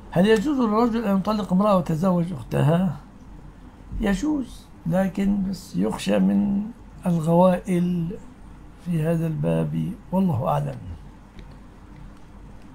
هل يجوز للرجل أن يطلق امرأة ويتزوج أختها؟ يجوز، لكن بس يخشى من الغوائل في هذا الباب، والله أعلم.